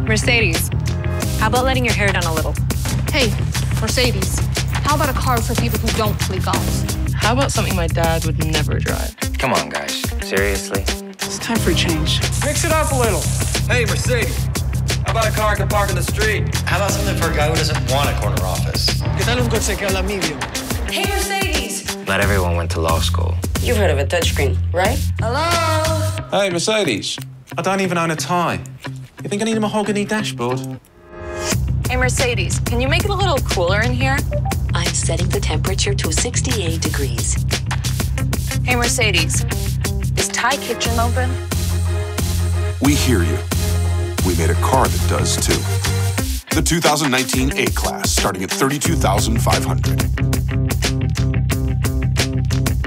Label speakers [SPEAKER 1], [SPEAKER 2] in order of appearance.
[SPEAKER 1] Mercedes, how about letting your hair down a little?
[SPEAKER 2] Hey, Mercedes, how about a car for people who don't play golf?
[SPEAKER 3] How about something my dad would never drive?
[SPEAKER 4] Come on, guys. Seriously?
[SPEAKER 5] It's time for a change.
[SPEAKER 6] Mix it up a little.
[SPEAKER 7] Hey, Mercedes, how about a car I can park in the street?
[SPEAKER 8] How about something for a guy who doesn't want a corner office?
[SPEAKER 6] ¿Qué tal un coche que habla medio?
[SPEAKER 9] Hey, Mercedes.
[SPEAKER 4] Not everyone went to law school.
[SPEAKER 9] You've heard of a touchscreen, right? Hello?
[SPEAKER 10] Hey, Mercedes. I don't even own a tie. You think I need a mahogany dashboard?
[SPEAKER 1] Hey, Mercedes, can you make it a little cooler in here?
[SPEAKER 11] I'm setting the temperature to 68 degrees.
[SPEAKER 1] Hey, Mercedes, is Thai Kitchen open?
[SPEAKER 12] We hear you. We made a car that does too. The 2019 A-Class, starting at $32,500.